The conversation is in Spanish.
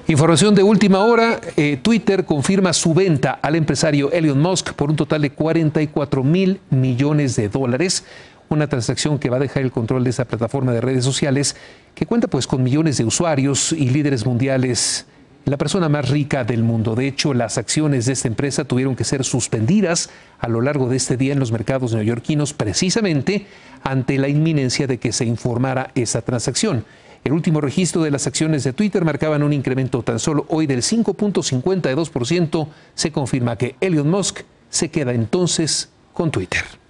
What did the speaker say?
Información de última hora, Twitter confirma su venta al empresario Elon Musk por un total de $44.000 millones. Una transacción que va a dejar el control de esa plataforma de redes sociales que cuenta pues con millones de usuarios y líderes mundiales, la persona más rica del mundo. De hecho, las acciones de esta empresa tuvieron que ser suspendidas a lo largo de este día en los mercados neoyorquinos precisamente ante la inminencia de que se informara esa transacción. El último registro de las acciones de Twitter marcaban un incremento tan solo hoy del 5.52%. Se confirma que Elon Musk se queda entonces con Twitter.